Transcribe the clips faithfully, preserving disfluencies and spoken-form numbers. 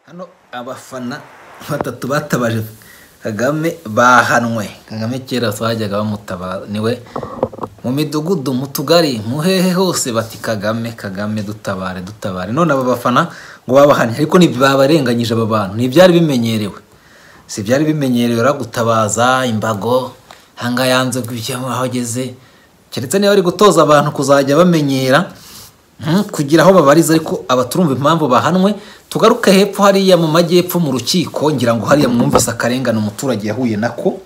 Hano abafana batatu batabaje Kagame bahanwe. Kagame kera twajyaga bamutaba niwe mu midugudu mu tugari muhehe hose bati Kagame Kagame dutabare dutabare. None aba bafana ngo babahanye ariko ntibabarenganyije aba bantu. Ntibyari bimenyerewe. Si byari bimenyerewe ra gutabaza imbago hanga yanze kujyamo ahageze. Keretse niba ari gutoza abantu kuzajya bamenyera kugira aho babariza ariko abaturumva impamvu bahanwe. Tugaruka hepfo hariya mu majyepfo mu rukiko ngira ngo hariya mwumvise akarengana umuturage yahuye nako.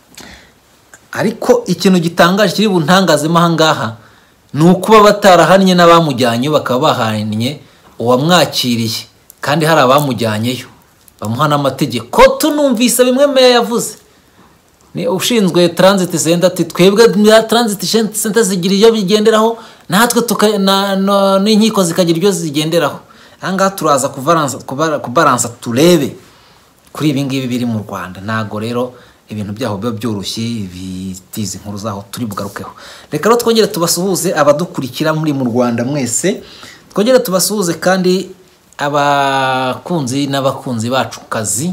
Ariko ikintu gitangaje kiri buntangazemo ahangaha nuko batarahannye n'abamujyanye bakaba bahannye uwamwakiriye kandi hari abamujyanyeyo bamuhana amategeko. Tunumvise bimwe meya yavuze ni ushinzwe transit center ati twebwe transit center zigira iyo bigenderaho natwe n'inkiko zikagira ibyo zigenderaho. Anga turaza kuvaransa kubaransa turebe kuri ibi ngibi biri mu Rwanda. Nago rero ibintu byaho byo byoroshye bitize inkuru zaho turi bugarukeho. Reka rero twongere tubasuhuze abadukurikira muri mu Rwanda mwese. Twongere tubasuhuze kandi abakunzi n'abakunzi bacu kazi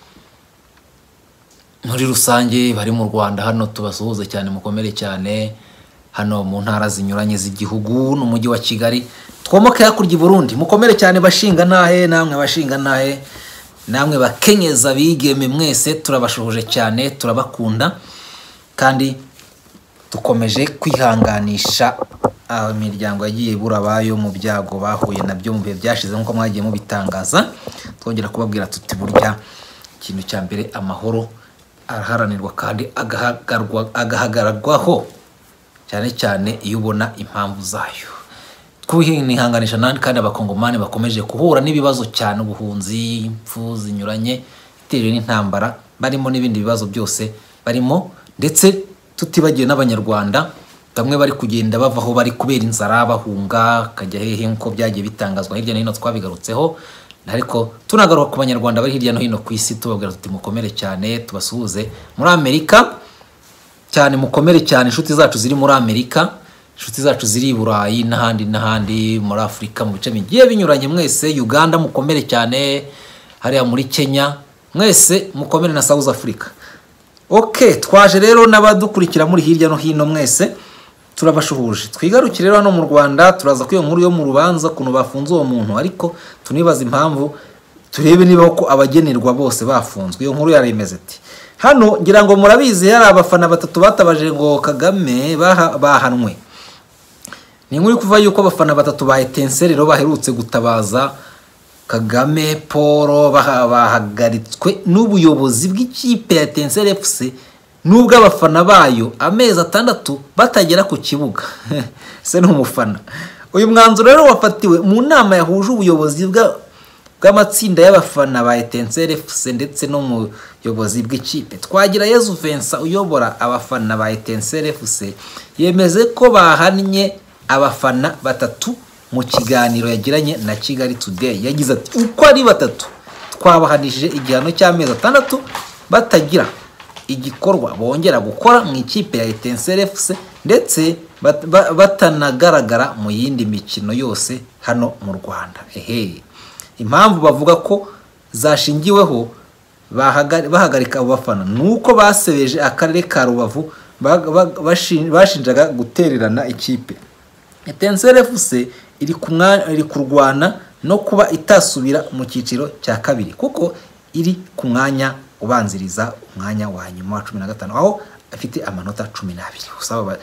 muri rusange bari mu Rwanda. Hano tubasuhuze cyane mukomere cyane hano mu ntara zinyuranye z'igihugu n'umujyi wa Kigali. Twomoke hakurya Burundi mukomere cyane bashinga nahe namwe bashinga nahe namwe bakenyeza bigeme mwese turabashohoje cyane turabakunda kandi dukomeje kwihanganisha imiryango yagiye burabayo mu byago bahuye nabyo mu bihe byashize nkuko mwagiye mubitangaza. Twongera kubabwira tuti burya ikintu cya mbere amahoro araharanirwa kandi agahagarwa agahagararwaho cyane cyane iyo ubona impamvu zayo. Twihinihanganisha nandi kandi abakongomani bakomeje kuhura n'ibibazo cyane ubuhunzi impfu zinyuranye itewe n'intambara barimo n'ibindi bibazo byose barimo ndetse tutibagiye n'abanyarwanda bamwe bari kugenda bavaho bari kubera inzara bahunga kajya hehe nko byagiye bitangazwa hirya no hino twabigarutseho. Ariko tunagaruka ku banyarwanda bari hirya no hino ku isi tubabwira tuti mukomere cyane tubasuhuze muri Amerika cyane mukomere cyane inshuti zacu ziri muri Amerika inshuti zacu ziri i Burayi n'ahandi n'ahandi muri Afrika mu bice bigiye binyuranye mwese. Uganda mukomere cyane hariya muri Kenya mwese mukomere na South Africa. Okay twaje rero n'abadukurikira muri hirya no hino mwese turabashuhuje. Twigarukire rero hano mu Rwanda turaza kwiyo nkuru yo mu rubanza kuno bafunze uwo muntu ariko tunibaza impamvu turebe niba ko abagenerwa bose bafunzwe. Iyo nkuru yaremeze ati hano ngira ngo murabizi yari abafana batatu batabaje ngo Kagame bahanwe. Ni nkuru kuva yuko abafana batatu ba Etenserero baherutse gutabaza Kagame Paul bahagaritswe n'ubuyobozi bw'ikipe ya Etensere F C nubwo abafana bayo amezi atandatu batagera ku kibuga. Se n'umufana. Uyu mwanzuro rero wafatiwe mu nama yahuje ubuyobozi bwa bw'amatsinda y'abafana ba Etensere F C ndetse no mu yobozi bw'ikipe. Twagira Yezu Vincent uyobora abafana ba Etensere F C yemeze ko bahannye abafana batatu mu kiganiro yagiranye na Kigali Today. Yagize ati uko ari batatu twabahanishije igihano cy'amezi atandatu batagira igikorwa bongera gukora mu ikipe ya Etensere F C ndetse bat, batanagaragara mu yindi mikino yose hano mu Rwanda. Ehe impamvu bavuga ko zashingiweho bahagarika abo bafana nuko basebeje akarere ka Rubavu bashinjaga gutererana ikipe. Etensere F C iri kumwana iri kurwana no kuba itasubira mu cyiciro cya kabiri kuko iri ku mwanya ubanziriza umwanya wa nyuma wa cumi na gatanu aho afite amanota cumi n'abiri. Usaba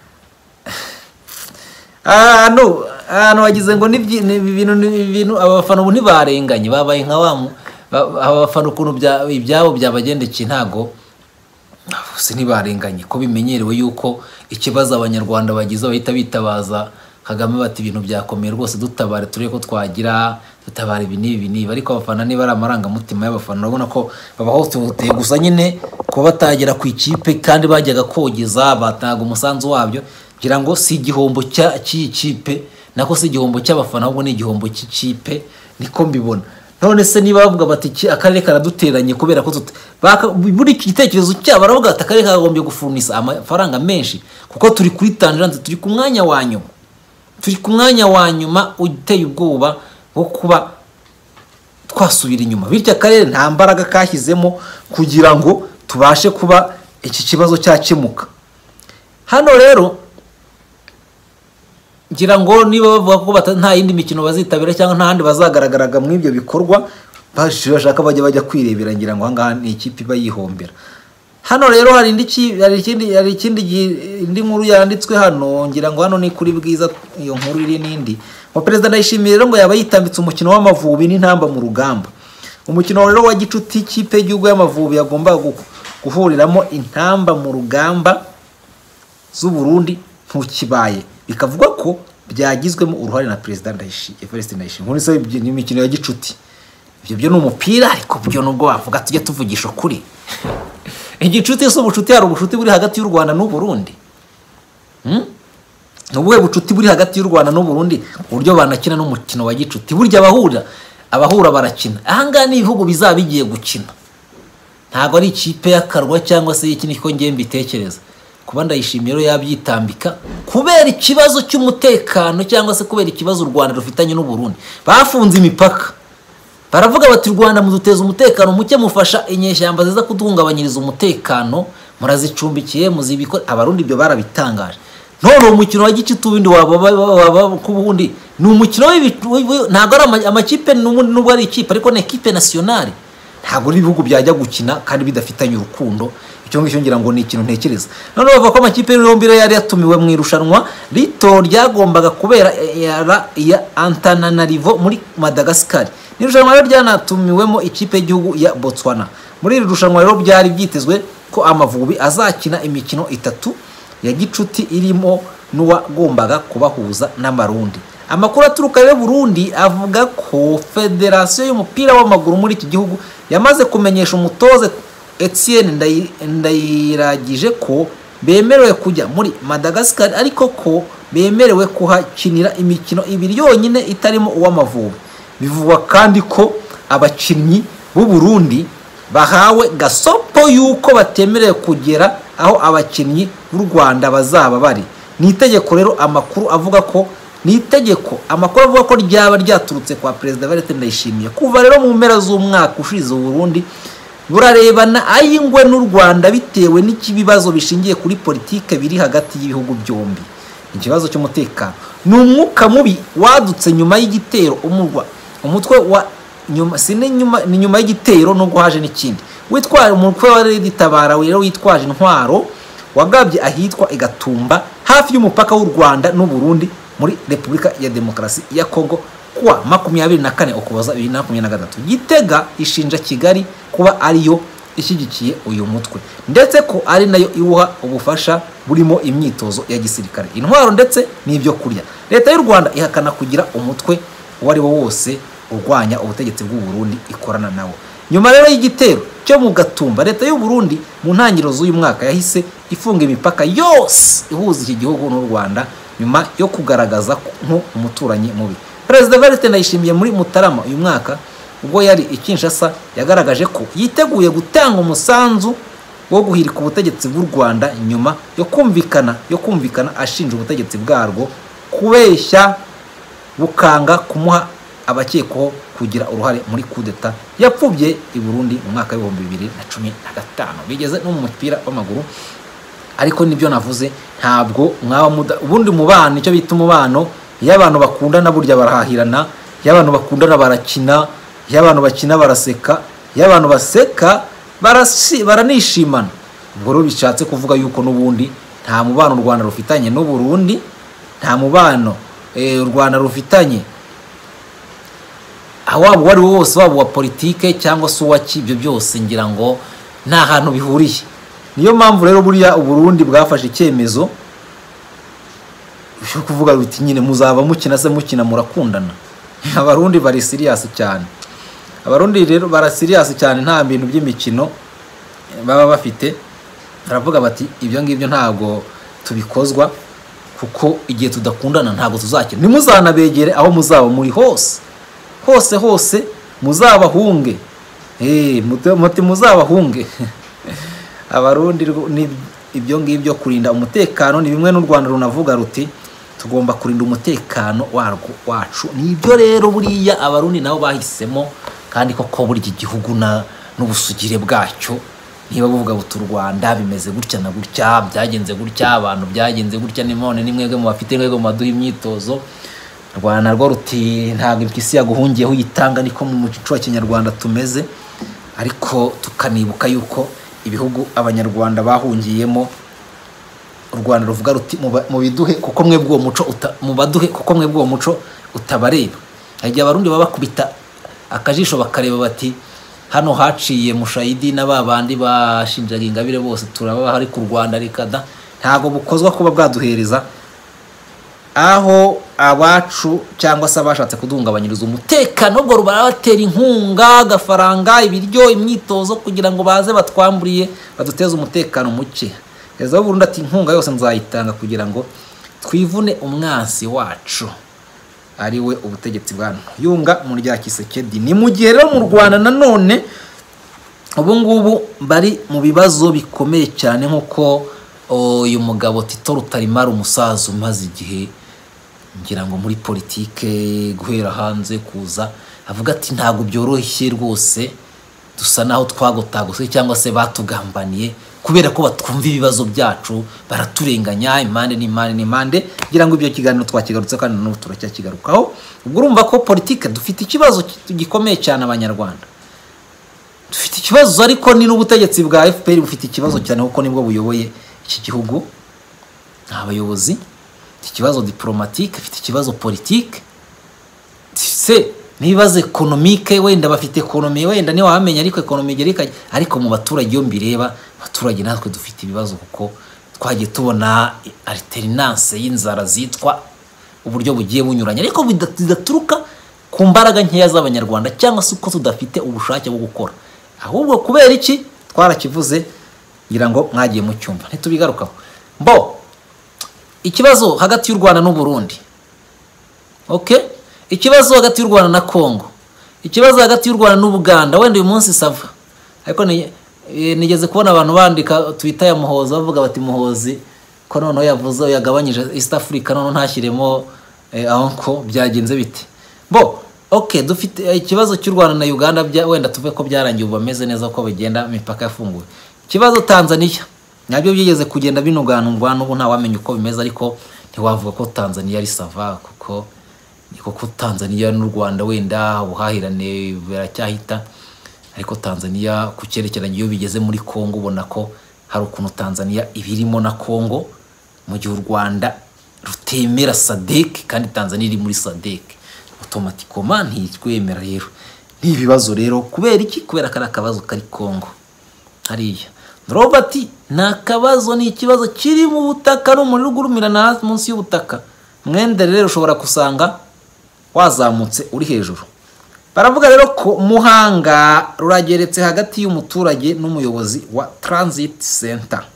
ah no ano wagize ngo ni ibintu ibintu abafana ubu ntibarenganye babaye nka wa abafana ukuntu ibyabo byabagendekeye ntago se ntibarenganye ko bimenyerewe yuko ikibazo abanyarwanda bagize bahita bitabaza Kagame bati ibintu byakomeye rwose dutabare tureye ko twagira dutabare ibi n'ibi n'ibi. Ariko abafana niba ari amaranga mutima y'abafana urabona ko babahoteye gusa nyine ko batagera ku ikipe kandi bajyaga kogeza bataga umusanzu wabyo kugira ngo si igihombo cya cy'ikipe nako si igihombo cy'abafana ahubwo ni igihombo cy'ikipe niko mbibona. None se niba bavuga bati akarere karaduteranye kubera ko buri gitekerezo cyabo baravuga ati akarere kagombye gufurnisa amafaranga menshi kuko turi kuri tangente turi ku mwanya wa nyuma turi ku mwanya wa nyuma uteye ubwoba wo kuba twasubira inyuma, bityo akarere nta mbaraga kashyizemo kugira ngo tubashe kuba iki kibazo cyakemuka. Hano rero ngira ngo niba bavuga ko nta yindi mikino bazitabira cyangwa nta handi bazagaragaraga mu ibyo bikorwa, bashaka bajya bajya kwirebera, ngira ngo ahangaha ni ikipe iba yihombera. Hano rero hari indi hari ikindi hari ikindi indi nkuru yanditswe hano, ngira ngo hano ni kuri Bwiza, iyo nkuru iri nindi. Wa Perezida Ndayishimiye rero ngo yaba yitambitse umukino w'Amavubi n'intamba mu rugamba. Umukino rero wa gicuti ikipe y'igihugu y'Amavubi yagomba guhuriramo intamba mu rugamba z'u Burundi ntukibaye, bikavuga ko byagizwemo uruhare na Perezida Ndayishimiye Evariste Ndayishimiye. Muri se ni imikino ya gicuti, ibyo byo ni umupira, ariko byo nubwo bavuga tujye tuvugisha kuri igicuti so ubucuti, hari ubucuti buri hagati y'u Rwanda n'u Burundi. Hmm? Nubuhe bucuti buri hagati y'u Rwanda n'u Burundi uburyo banakina n'umukino wa gicuti? Burya abahura abahura barakina. Ahanga ni ibihugu bizaba bigiye gukina, ntago ari ikipe y'akarwa cyangwa se iki niko ngiye mbitekereza. Kuba Ndayishimiye rero yabyitambika kubera ikibazo cy'umutekano cyangwa se kubera ikibazo u Rwanda rufitanye n'u Burundi. Bafunze imipaka, baravuga bati Rwanda muduteza umutekano muke, mufasha inyeshyamba ziza kuduhungabanyiriza umutekano, murazicumbikiye muzibiko. Abarundi ibyo barabitangaje. None umukino wa gicuti ubindi waba kubundi ni umukino ntago ari amakipe n'ubwo ari ikipe, ariko ni equipe nationale. Ntago ari ibihugu byajya gukina kandi bidafitanye urukundo. Icyo ngicyo ngira ngo ni ikintu ntekereza. None bavuga ko amakipe yombi yari yatumiwe mu irushanwa rito ryagombaga kubera ya Antananarivo muri Madagascar. Ni irushanwa rero ryanatumiwemo ikipe y'igihugu ya Botswana. Muri iri rushanwa rero byari byitezwe ko Amavubi azakina imikino itatu ya gicuti irimo n'uwagombaga kubahuza n'Amarundi. Amakuru aturuka rero Burundi avuga ko Federation y'umupira w'amaguru muri iki gihugu yamaze kumenyesha umutoze Etienne Ndayiragije ko bemerewe kujya muri Madagascar, ariko ko bemerewe kuhakinira imikino ibiri yonyine itarimo uw'Amavubi. Bivugwa kandi ko abakinnyi b'u Burundi bahawe gasopo yuko batemerewe kugera aho abakinnyi b'u Rwanda bazaba bari. Ni itegeko rero amakuru avuga ko ni itegeko amakuru avuga ko ryaba ryaturutse kwa Perezida Evariste Ndayishimiye kuva rero mu mpera z'umwaka ushize. u Burundi burarebana ayingwe n'u Rwanda bitewe n'ikibibazo bishingiye kuri politike biri hagati y'ibihugu byombi. Ikibazo cy'umutekano ni umwuka mubi wadutse nyuma y'igitero umurwa umutwe wa nyuma sine nyuma ni nyuma y'igitero no guhaje n'ikindi witwara umutwe wa Tabara rero witwaje intwaro wagabye ahitwa Igatumba hafi y'umupaka w'u Rwanda n'u Burundi muri Repubulika ya Demokarasi ya Kongo kuwa makumyabiri na kane Ukuboza bibiri na makumyabiri na gatatu. Gitega ishinja Kigali kuba ariyo ishyigikiye uyu mutwe ndetse ko ari nayo iwuha ubufasha burimo imyitozo ya gisirikare, intwaro ndetse n'ibyo kurya. Leta y'u Rwanda ihakana kugira umutwe wari wo wose urwanya ubutegetsi bw'u Burundi ikorana nawo. Nyuma rero y'igitero cyo mu Gatumba, leta y'u Burundi mu ntangiriro z'uyu mwaka yahise ifunga imipaka yose ihuza iki gihugu n'u Rwanda nyuma yo kugaragaza nko umuturanyi mubi. Perezida Evariste Ndayishimiye muri Mutarama uyu mwaka ubwo yari i Kinshasa yagaragaje ko yiteguye gutanga umusanzu wo guhirika ubutegetsi bw'u Rwanda nyuma yo kumvikana yo kumvikana ashinja ubutegetsi bwarwo kubeshya bukanga kumuha abakekwaho kugira uruhare muri coup d'etat yapfubye i Burundi mu mwaka wa bibiri na cumi na gatanu. Bigeze no mu mupira w'amaguru, ariko nibyo navuze, ntabwo mwaba ubundi mubano icyo bita umubano y'abantu bakundana burya barahahirana, y'abantu bakundana barakina, y'abantu bakina baraseka, y'abantu baseka barasi baranishimana. Ubwo rero bishatse kuvuga yuko n'ubundi nta mubano u Rwanda rufitanye n'u Burundi, nta mubano eh u Rwanda rufitanye awabo wari wose wabo wa politike cyangwa se uwaki, ibyo byose ngira ngo nta hantu bihuriye. Niyo mpamvu rero buriya u Burundi bwafashe icyemezo cyo kuvuga ruti nyine muzaba mukina se mukina murakundana. Abarundi bari serious cyane, abarundi rero bara serious cyane, nta bintu by'imikino baba bafite. Baravuga bati ibyo ngibyo ntago tubikozwa kuko igihe tudakundana ntago tuzakina. Nimuzanabegere aho muzaba muri hose hose hose muzabahunge, eh muti muzabahunge. Abarundi ni ibyo ngibyo kurinda umutekano ni bimwe n'u Rwanda runavuga ruti tugomba kurinda umutekano warwo wacu. Ni ibyo rero buriya abarundi nabo bahisemo kandi koko buri gihugu na n'ubusugire bwacyo niba buvuga butu Rwanda bimeze gutya na gutya byagenze gutya abantu byagenze gutya nimone nimwebwe mu bafite mwego maduha imyitozo Rwanda rwo ruti ntago impyisi yaguhungiyeho uyitanga niko mu muco wa Kinyarwanda tumeze ariko tukanibuka yuko ibihugu abanyarwanda bahungiyemo u Rwanda ruvuga ruti mu biduhe kuko mwe bwo muco mu baduhe kuko mwe bwo muco utabareba hagiye abarundi babakubita akajisho bakareba bati hano haciye mushayidi n'ababandi bashinjaga ingabire bose turaba hari ku Rwanda rikada ntago bukozwa kuba bwaduhereza aho abacu cyangwa se abashatse kudungabanyiriza umutekano ubwo rubaratera inkunga gafaranga ibiryo imyitozo kugira ngo baze batwamburiye baduteze umutekano muke ezo Burundi ati inkunga yose nzayitanga kugira ngo twivune umwansi wacu ari we ubutegetsi bwano yunga mu rya Kisekedi ni mu gihe rero mu Rwanda nanone ubu ngubu bari mu bibazo bikomeye cyane nkuko uyu mugabo Tito Rutarimara umusaza umaze igihe ngira ngo muri politike guhera hanze kuza avuga ati ntago byoroshye rwose dusa naho twagotagose cyangwa se batugambaniye kubera ko batwumva ibibazo byacu baraturenganya impande n'impande n'impande ngira ngo ibyo kiganiro twakigarutse kandi no turacyakigarukaho ubwo urumva ko politike dufite ikibazo gikomeye cyane abanyarwanda dufite ikibazo ariko ni n'ubutegetsi bwa F P R bufite ikibazo cyane kuko nibwo buyoboye iki gihugu abayobozi ikibazo diplomatique afite ikibazo politique se nibaze economique wenda bafite economie wenda ni wamenya ariko economie gerika ariko mu baturage yo mbireba abaturage natwe dufite ibibazo kuko twagiye tubona alternance y'inzara zitwa uburyo bugiye bunyuranye ariko bidaturuka ku mbaraga nkeya z'abanyarwanda cyangwa se uko tudafite ubushake bwo gukora ahubwo kubera iki twarakivuze ngira ngo mwagiye mu cyumba ntitubigarukaho mbo ikibazo hagati y'u Rwanda n'u Burundi okay ikibazo hagati y'u Rwanda na Kongo ikibazo hagati y'u Rwanda n'u Buganda wenda uyu munsi sava ariko ni nigeze kubona abantu bandika Twitter ya Muhoza bavuga bati Muhozi ko none yavuze yagabanyije East Africa none ntashyiremo aho ko byagenze bite bo okay dufite ikibazo cy'u Rwanda na Uganda wenda tuve ko byarangiye ubameze neza ko bagenda imipaka yafunguwe ikibazo Tanzania nabyo byigeze kugenda binuganurwa n'ubu nta wamenye uko bimeze ariko ntiwavuga ko Tanzania ari sava kuko niko ko Tanzania n'u Rwanda wenda ubuhahirane baracyahita ariko Tanzania ku cyerekeranye iyo bigeze muri Kongo ubona ko hari ukuntu Tanzania ibirimo na Kongo mu gihe u Rwanda rutemera S A D C kandi Tanzania iri muri S A D C automatically ntitwemera rero ni ibibazo rero kubera iki kubera kara kabazo kari Kongo hariya Robert nakabazo ni ikibazo kiri mu butaka no muri rugurumirana munsi y'ubutaka mwende rero ushobora kusanga wazamutse uri hejuru baravuga rero ko Muhanga rurageretse hagati y'umuturage n'umuyobozi wa Transit Center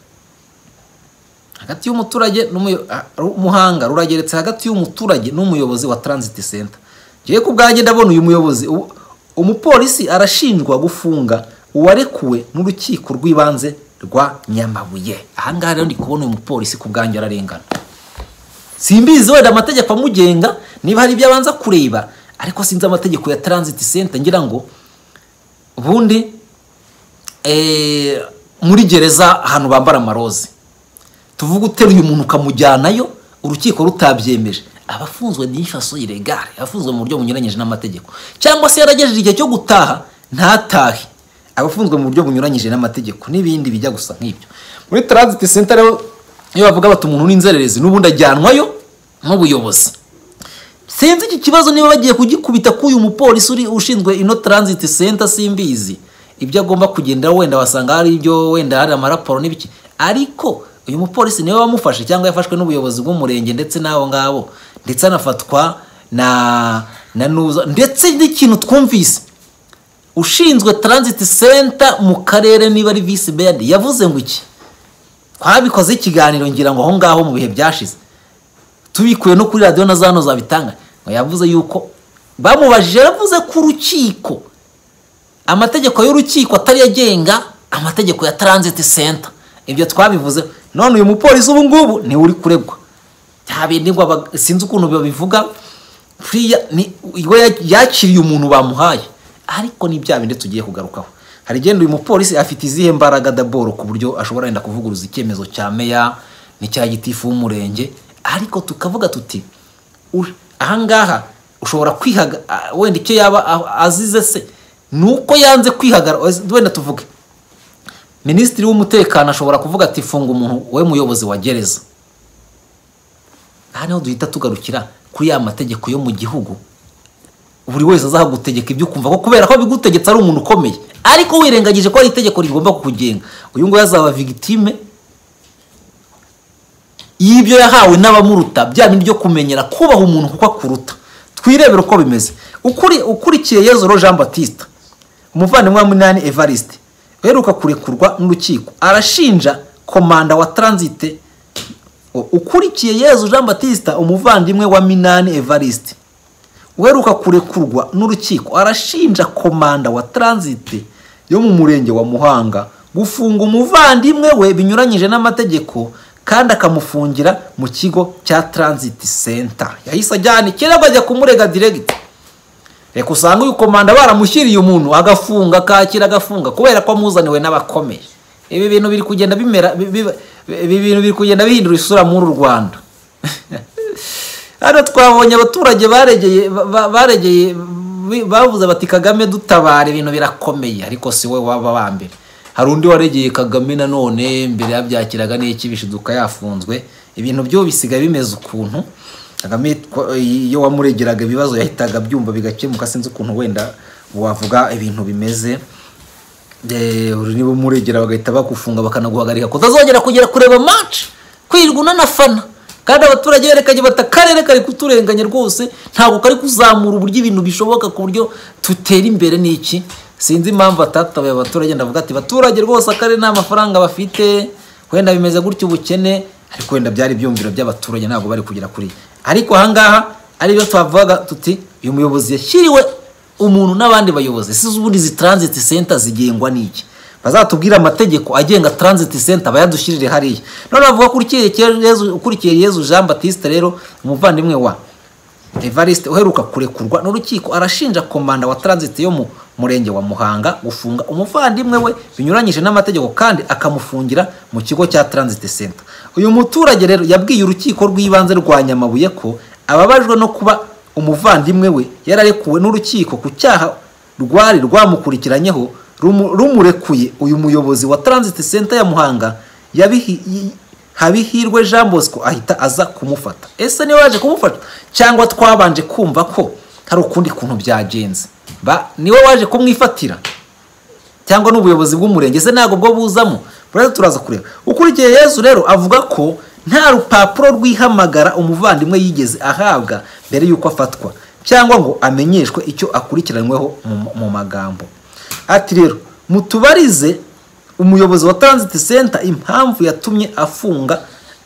hagati y'umuturage Muhanga rurageretse hagati y'umuturage n'umuyobozi wa Transit Center giye kubwaje ndabona uyu muyobozi umupolisi arashinjwa gufunga uwarekuwe n'urukiko rw'ibanze rwa Nyamabuye ahangaha rero ndi kubona uyu mupolisi kubwanjye ararengana simbizi wenda amategeko amugenga niba hari ibyabanza kureba ariko sinzi amategeko ya Transit Center ngira ngo ubundi eh muri gereza ahantu bambara amaroze tuvuga uteruye umuntu kamujyanayo urukiko rutabyemeje abafunzwe n'infaso ilegale afunzwe mu buryo bunyuranyije n'amategeko cyangwa se yaragejeje igihe cyo gutaha ntatahe abafunzwe mu buryo bunyuranyije n'amategeko n'ibindi bijya gusa nk'ibyo muri Transit Center rero iyo bavuga bati umuntu n'inzererezi n'ubundi ajyanwayo nk'ubuyobozi sinzi iki kibazo niba bagiye kugikubita k'uyu mupolisi uri ushinzwe ino Transit Center simbizi ibyo agomba kugenda wenda wasanga hari ibyo wenda hari amaraporo n'ibiki ariko uyu mupolisi niwe wamufashe cyangwa yafashwe n'ubuyobozi bw'umurenge ndetse naho ngabo ndetse anafatwa na na nuza ndetse n'ikintu twumvise ushinzwe Transit Center mu karere niba ari vice mayor yavuze ngo iki twabikoze ikiganiro ngira ngo aho ngaho mu bihe byashize tubikuye no kuri radio na zano zabitanga ngo yavuze yuko bamubajije yavuze ku rukiko amategeko y'urukiko atari yagenga amategeko ya Transit Center ibyo twabivuze none uyu mupolisi ubu ngubu ni uri kuregwa cyabindi ngo sinzi ukuntu bivuga priya ni yakiriye umuntu bamuhaye ariko ni bya bindi tugiye kugarukaho. Hari genda uyu mupolisi afite izihe mbaraga daboro ku buryo ashobora yenda kuvuguruza icyemezo cya meya n'icya gitifu w'umurenge, ariko tukavuga tuti ahangaha ushobora kwihaga wenda icyo yaba azize se nuko yanze kwihagara. Wenda tuvuge Minisitiri w'umutekano ashobora kuvuga ati funga umuntu we muyobozi wa gereza. Hano duhita tugarukira kuri ya mategeko yo mu gihugu. Buri wese azagutegeka ibyo kumva ko kubera ko bigutegetse ari umuntu ukomeye, ariko wirengagije ko ari itegeko rigomba kukugenga. Uyu ngo yazaba victime y'ibyo yahawe n'abamuruta, bya bindi byo kumenyera kubaha umuntu kuko akuruta. Twirebera uko bimeze. Ukuri ukurikiye Yezu Jean Baptiste, umuvandimwe wa Munani Evariste, uheruka kurekurwa n'urukiko, arashinja komanda wa transit. Ukurikiye Yezu Jean Baptiste, umuvandimwe wa Minani Evariste, uheruka kurekurwa n'urukiko, arashinja komanda wa transit yo mu murenge wa Muhanga gufunga umuvandimwe we binyuranyije n'amategeko kandi akamufungira mu kigo cya transit center. Yahise ajyana ikirego ajya kumurega direct. Reka usanga uyu komanda baramushyiriye umuntu agafunga akakira agafunga kubera ko amuzaniwe n'abakomeye. Ibi bintu biri kugenda bimera, ibi bintu biri kugenda bihindura isura muri Rwanda. Hano twabonye abaturage baregeye baregeye bavuze bati Kagame dutabare, ibintu birakomeye, ariko si we waba bambere. Hari undi waregeye Kagame na none mbere yabyakiraga n'ikibishiduka yafunzwe. Ibintu byo bisigaye bimeze ukuntu Kagame iyo wamuregeraga ibibazo yahitaga byumva bigakemuka. Sinzi ukuntu wenda wavuga ibintu bimeze eh niba umuregera bagahita bakufunga bakanaguhagarika ko utazongera kugera kureba match kwirwa unanafana. Kandi abaturage berekanye batakarere kari kuturenganya rwose, ntabwo kari kuzamura uburyo ibintu bishoboka ku buryo tutera imbere. N'iki sinzi impamvu atatabaye abaturage. Ndavuga ati abaturage rwose akarere nta mafaranga bafite, wenda bimeze gutyo ubukene, ariko wenda byari byumvira by'abaturage ntabwo bari kugira kuri. Ariko ahangaha ari byo twavuga tuti uyu muyobozi yashyiriwe umuntu n'abandi bayobozi. Sizo ubundi zi transit center zigengwa n'iki, bazatubwira amategeko agenga transit center bayadushirire hariya. None bavuga kurikiye Yezu ukurikiye Yezu Jean Baptiste rero umuvandimwe wa Evariste uheruka kurekurwa n'urukiko, arashinja komanda wa transit yo mu murenge wa Muhanga gufunga umuvandimwe we binyuranyije n'amategeko kandi akamufungira mu kigo cya transit center. Uyu muturage rero yabwiye urukiko rw'ibanze rwa Nyamabuye ko ababajwe no kuba umuvandimwe we yararekuwe n'urukiko ku cyaha rwari rwamukurikiranyeho rumurekuye. Uyu muyobozi wa transit center ya Muhanga yabihi Habihirwe Jean Bosco ahita aza kumufata. Ese ni waje kumufata cyangwa twabanje kumva ko hari ukundi kuntu byagenze? Ba niwe waje kumwifatira cyangwa n'ubuyobozi bw'umurenge? Se ntago bwo buzamo. Buraza turaza kureba. Ukurikiye Yezu rero avuga ko nta rupapuro rwihamagara umuvandimwe yigeze ahabwa mbere yuko afatwa cyangwa ngo amenyeshwe icyo akurikiranyweho mu magambo. Ati rero mutubarize umuyobozi wa transit center impamvu yatumye afunga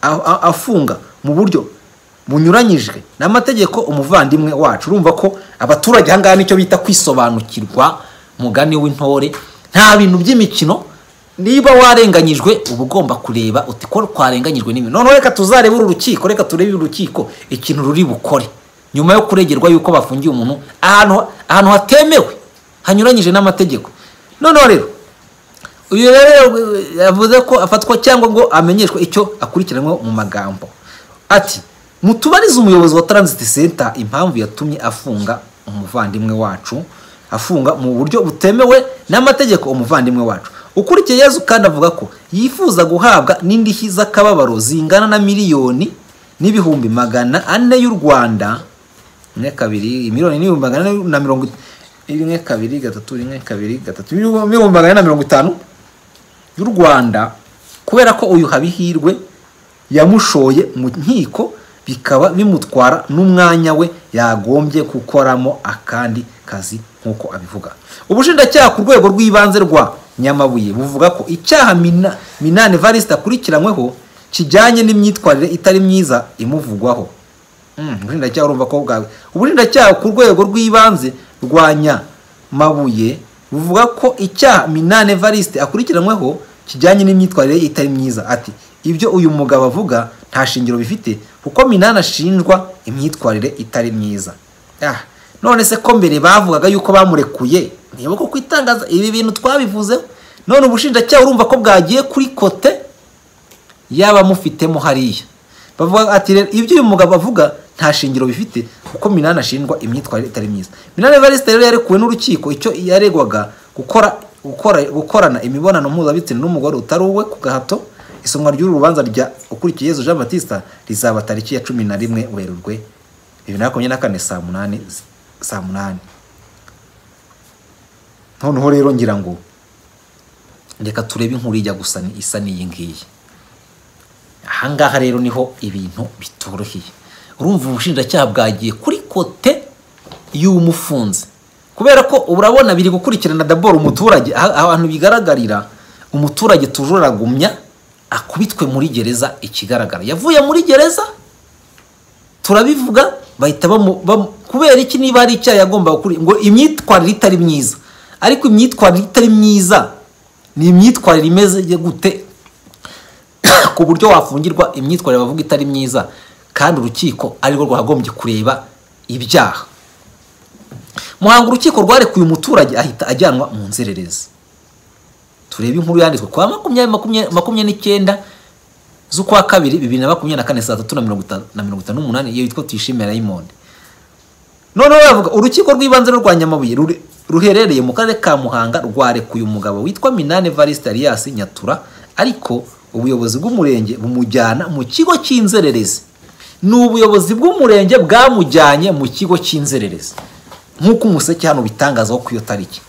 afunga mu buryo bunyuranyijwe n'amategeko umuvandimwe wacu. Urumva ko abaturage hangana nicyo bita kwisobanukirwa, mugani w'intore. Nta bintu by'imikino. Niba warenganyijwe uba ugomba kureba uti ko twarenganyijwe n'ibintu. None reka tuzarebe uru rukiko, reka turebe urukiko ikintu ruri bukore nyuma yo kuregerwa yuko bafungiye umuntu ahantu ahantu hatemewe hanyuranyije n'amategeko. None rero uyu rero yavuze ko afatwa cyangwa ngo amenyeshwe icyo akurikiranywe mu magambo. Ati mutubarize umuyobozi wa transit center impamvu yatumye afunga umuvandimwe wacu, afunga mu buryo butemewe n'amategeko umuvandimwe wacu. Ukurikiye Yezu kandi avuga ko yifuza guhabwa n'indishyi z'akababaro zingana na miliyoni n'ibihumbi magana ane y'u Rwanda, rimwe kabiri miliyoni n'ibihumbi magana ane na mirongo rimwe kabiri gatatu rimwe kabiri gatatu ibihumbi magana ane na mirongo itanu y'u Rwanda, kubera ko uyu Habihirwe yamushoye mu nkiko bikaba bimutwara n'umwanya we yagombye gukoramo akandi kazi nkuko abivuga. Ubushinjacyaha ku rwego rw'ibanze rwa Nyamabuye buvuga ko icyaha mina, Minani Evariste akurikiranyweho kijyanye n'imyitwarire itari myiza imuvugwaho. Mm, ubushinjacyaha urumva ko bwawe. Ubushinjacyaha ku rwego rw'ibanze rwa Nyamabuye buvuga ko icyaha Minani Evariste akurikiranyweho kijyanye n'imyitwarire itari myiza. Ati ibyo uyu mugabo avuga nta shingiro bifite kuko Minani ashinjwa imyitwarire itari myiza. Ah, none se ko mbere bavugaga yuko bamurekuye niba ko kwitangaza ibi bintu twabivuze none ubushinjacyaha urumva ko bwagiye kuri kote yaba mufitemo hariya bavuga ati rero ibyo uyu mugabo avuga nta shingiro bifite kuko Minani ashinjwa imyitwarire itari myiza. Minani Evariste rero yarekuwe n'urukiko icyo yaregwaga gukora gukora gukorana imibonano mpuzabitsina n'umugore utari uwe ku gahato. Isomwa ry'uru rubanza rya ukurikiye Yezu Jean Baptiste rizaba tariki ya cumi na rimwe Werurwe bibiri na makumyabiri na kane saa munani saa munani. Noneho rero ngira ngo ndeka turebe inkuru ijya gusa ni isa n'iyi ngiyi. Ahangaha rero niho ibintu bitorohiye. Urumva ubushinjacyaha bwagiye kuri kote y'umufunze kubera ko urabona biri gukurikirana d'abord umuturage abantu bigaragarira umuturage tujuragumya akubitwe muri gereza. Ikigaragara yavuye muri gereza turabivuga bahita kubera iki niba ari icyaha yagomba gukuri ngo imyitwarire itari myiza. Ariko imyitwarire itari myiza ni imyitwarire imeze gute ku buryo wafungirwa imyitwarire bavuga itari myiza kandi urukiko ari rwo rwagombye kureba ibyaha. Muhanga urukiko rwarekuye umuturage ahita ajyanwa mu nzererezi. Turebe inkuru yanditswe kwa makumyabiri n'icyenda z'ukwa kabiri bibiri na makumyabiri na kane saa tatu na mirongo itanu n'umunani iyo yitwa Tuyishime Raymond. Noneho bavuga urukiko rw'ibanze rwa Nyamabuye ruherereye mu karere ka Muhanga rwarekuye umugabo witwa Minani Evariste alias Nyatura ariko ubuyobozi bw'umurenge bumujyana mu kigo cy'inzererezi. Ni ubuyobozi bw'umurenge bwamujyanye mu kigo cy'inzererezi nk'uko umuseke hano bitangazaho ku iyo tariki.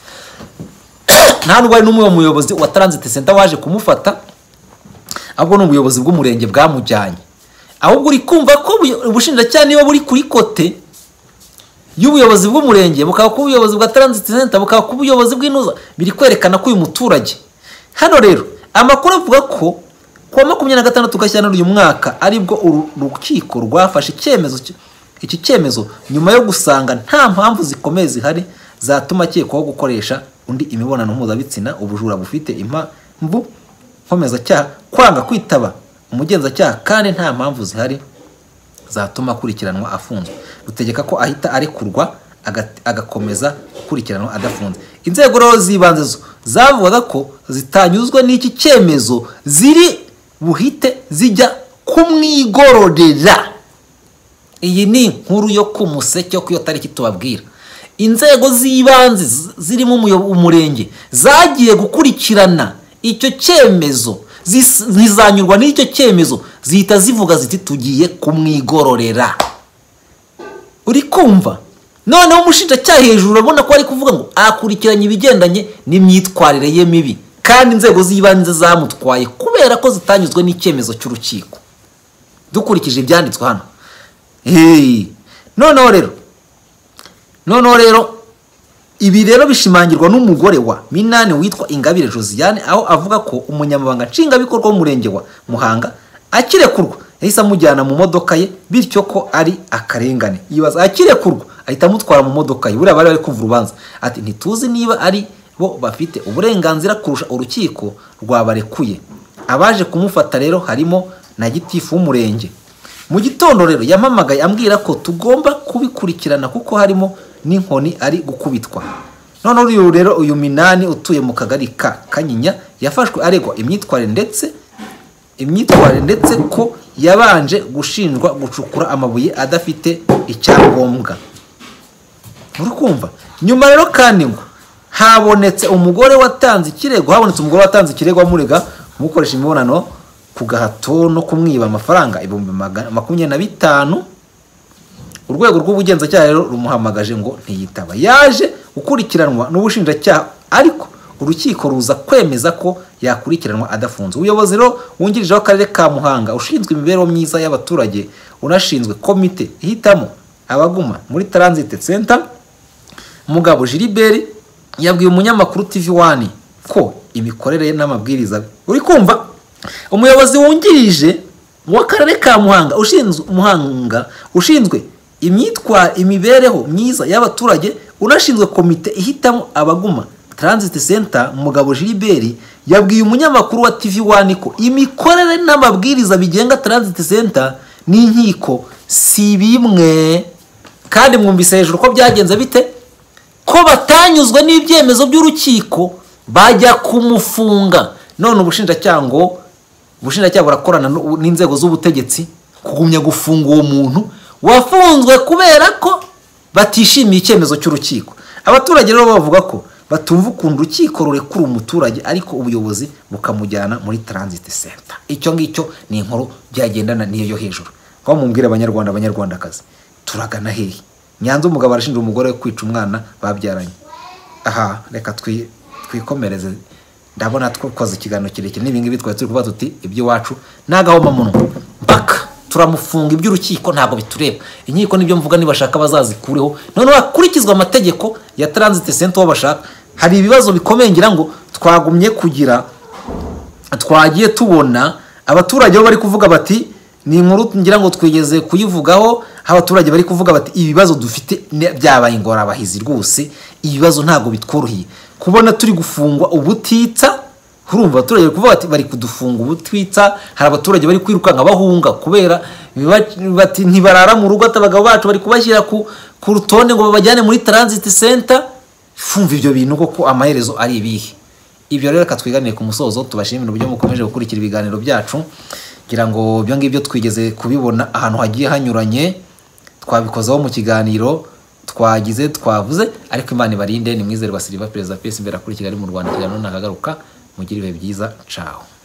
Nta nubwo ari n'umwe mu muyobozi wa Transit Center waje kumufata ahubwo ni ubuyobozi bw'umurenge bwamujyanye. Ahubwo uri kumva ko ubushinjacyaha niba buri kuri kote y'ubuyobozi bw'umurenge bukaba ku buyobozi bwa Transit Center bukaba ku buyobozi bw'inuza biri kwerekana ko uyu muturage hano rero amakuru avuga ko kwa makumyabiri na gatandatu Gashyantare uyu mwaka aribwo urukiko rwafashe icyemezo. Iki cyemezo nyuma yo gusanga nta mpamvu zikomeye zihari zatuma akekwaho gukoresha undi imibonano mpuzabitsina ubujura bufite impamvu nkomeza cyaha kwanga kwitaba umugenzacyaha kandi nta mpamvu zihari zatuma akurikiranwa afunzwe. Rutegeka ko ahita arekurwa agakomeza gukurikiranwa adafunze. Inzego rero zibanze zo zavugaga ko zitanyuzwe n'iki cyemezo ziri buhite zijya kumwigororera. Iyi ni inkuru yo ku museke ku yo tariki tubabwira. Inzego zibanze zirimo umurenge zagiye gukurikirana icyo cyemezo zizanyurwa n'icyo cyemezo zihita zivuga ziti tugiye kumwigororera. Uri kumva? Noneho umushinjacyaha hejuru urabona ko ari kuvuga ngo akurikiranye ibigendanye n'imyitwarire ye mibi kandi inzego zibanze zamutwaye kubera ko zitanyuzwe n'icyemezo cy'urukiko. Dukurikije ibyanditswe hano. Hey, noneho rero noneho rero ibi rero bishimangirwa n'umugore wa Minani witwa Ingabire Josiane aho avuga ko umunyamabanga nshingabikorwa w'umurenge wa Muhanga akirekurwa yahise amujyana mu modoka ye bityo ko ari akarengane. Yibaza akirekurwa ahita amutwara mu modoka ye. Buriya bari bari kumva urubanza ati ntituzi niba ari bo bafite uburenganzira kurusha urukiko rwabarekuye. Abaje kumufata rero harimo na gitifu w'umurenge. Mu gitondo rero yampamagaye ambwira ko tugomba kubikurikirana kuko harimo n'inkoni ari gukubitwa. None uyu rero uyu Minani utuye mu kagari ka Kanyinya yafashwe aregwa imyitwarire ndetse imyitwarire ndetse ko yabanje gushinjwa gucukura amabuye adafite icyangombwa. Urukumva? Nyuma rero kandi ngo habonetse umugore watanze ikirego habonetse umugore watanze ikirego amurega mukoresha imibonano ku gahato no kumwiba amafaranga ibihumbi makumyabiri na bitanu. Urwego rw'ubugenzacyaha rero rumuhamagaje ngo ntiyitaba. Yaje gukurikiranwa n'ubushinjacyaha ariko urukiko ruza kwemeza ko yakurikiranwa adafunze. Ubuyobozi rero wungirije w'akarere ka Muhanga ushinzwe imibereho myiza y'abaturage unashinzwe komite ihitamo abaguma muri Transit Center Mugabo Gilbert yabwiye umunyamakuru T V one ko imikorere n'amabwiriza. Uri kumva? Umuyobozi wungirije w'akarere ka Muhanga ushinzwe Muhanga ushinzwe imyitwa imibereho myiza y'abaturage unashinzwe komite ihitamo abaguma Transit Center Mugabo Gilbert yabwiye umunyamakuru wa T V one ko imikorere n'amabwiriza bigenga Transit Center n'inkiko si bimwe kandi mwumvise hejuru ko byagenze bite ko batanyuzwe n'ibyemezo by'urukiko bajya kumufunga. None ubushinjacyaha ngo ubushinjacyaha burakorana n'inzego z'ubutegetsi kugumya gufunga uwo muntu wafunzwe kubera ko batishimiye icyemezo cy'urukiko. Abaturage rero bavuga ko batumva ukuntu urukiko rurekura umuturage ariko ubuyobozi bukamujyana muri transit center. Icyo ngicyo ni inkuru byagendana niyo yo hejuru. Kwa mumbwire abanyarwanda abanyarwandakazi turagana hehe? Nyanza umugabo arashinja umugore kwica umwana babyaranye. Aha reka twi twikomereze. Ndabona twakoze ikiganiro kirekire n'ibingi bitwaye turi kuba tuti ibyo wacu nagahoma munwa mpaka turamufunga iby'urukiko ntago bitureba. Inkiko nibyo mvuga nibashaka bazazikureho none bakurikizwa amategeko ya transit center wabashaka. Hari ibibazo bikomeye ngira ngo twagumye kugira twagiye tubona abaturage bari kuvuga bati ni inkuru ngira ngo twigeze kuyivugaho. Abaturage bari kuvuga bati ibibazo dufite byabaye ingora abahizi rwose, ibibazo ntago bitworohiye kubona turi gufungwa ubutitsa. Urumva abaturage kuvuga bati bari kudufunga ubutwitsa. Hari abaturage bari kwirukanka bahunga kubera bati ntibarara mu rugo atabagabo bacu bari kubashyira ku ku rutonde ngo babajyane muri transit center. Fumva ibyo bintu koko amaherezo ari ibihe. Ibyo rero katwiganire ku musozo. Tubashimira uburyo mukomeje gukurikira ibiganiro byacu, ngira ngo byo ngibyo twigeze kubibona ahantu hagiye hanyuranye, twabikozaho mu kiganiro twagize twavuze. Ariko Imana ibarinde. Ni mwizerwa Silva Perezida P S imbere kuri Kigali mu Rwanda. Kiganiro nakagaruka. Mugire ibihe byiza. Ciao.